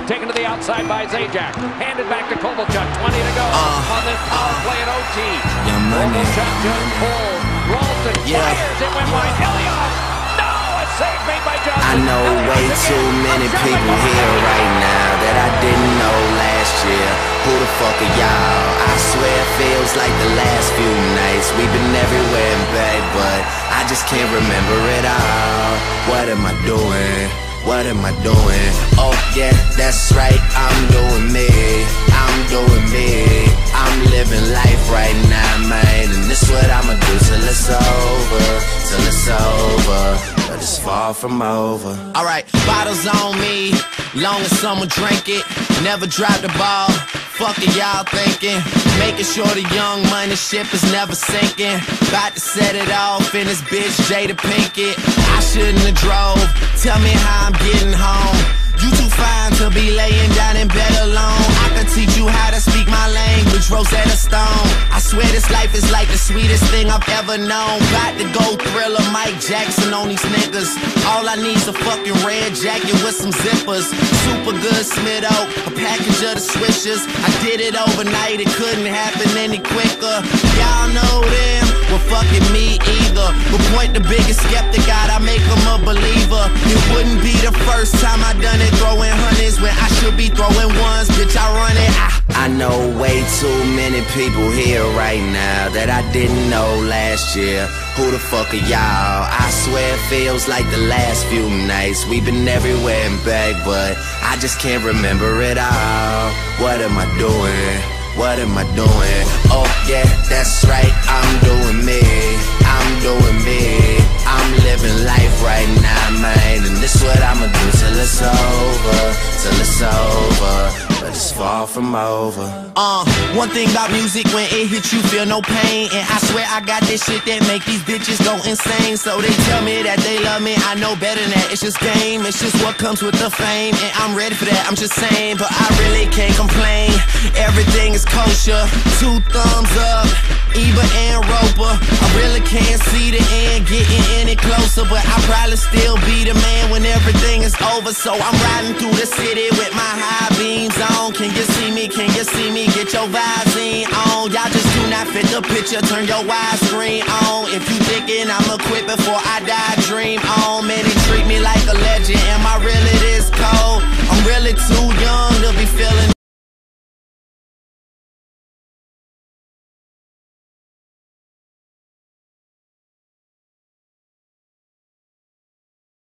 Taken to the outside by Zajac. Handed back to Kovalchuk. 20 to go on this power play at OT. Kovalchuk just pulled. Ralston fires. It went wide. Ilya! No! A save made by Johnson. I know way too many people here right now that I didn't know last year. Who the fuck are y'all? I swear it feels like the last few nights. We've been everywhere and back, but I just can't remember it all. What am I doing? What am I doing? Oh yeah, that's right, I'm doing me. I'm doing me. I'm living life right now, man. And this what I'ma do till it's over. Till it's over. But it's far from over. Alright, bottles on me. Long as someone drink it. Never drop the ball. Fuck it, y'all thinking. Making sure the young money ship is never sinking. About to set it off in this bitch Jada Pinkett. I shouldn't have drove. Tell me how I'm getting home. You too fine to be laying down in bed alone. I can teach you how to speak my language, Rosetta Stone. I swear this life is like the sweetest thing I've ever known. About to go Thriller, Mike Jackson on these niggas. All I need's a fucking red jacket with some zippers. Super good Smith Oak, a package of the swishers. I did it overnight, it couldn't happen any quicker. Y'all know them, well fucking me either. But point the biggest skeptic out, I make them a believer. It wouldn't be the first time I done it, throwing hundreds when I should be throwing ones. Bitch, I run it. I know way too many people here right now that I didn't know last year. Who the fuck are y'all? I swear it feels like the last few nights. We've been everywhere and back, but I just can't remember it all. What am I doing? What am I doing? Oh yeah, that's right, I'm doing me. I'm doing me. I'm living life right now, man. And this what I'ma do till it's over. Till it's over. But it's far from over. One thing about music, when it hits you feel no pain. And I swear I got this shit that make these bitches go insane. So they tell me that they love me, I know better than that. It's just game, it's just what comes with the fame. And I'm ready for that, I'm just saying. But I really can't complain. Everything is kosher, 2 thumbs up, Ebert and Roper. I really can't see the end getting any closer, but I'll probably still be the man when everything is over. So I'm riding through the city with my high beams on. Can you see me? Can you see me? Get your Visine on. Y'all just do not fit the picture, turn your widescreen on. If you thinking I'ma quit before I die, dream on. Man, they treat me like a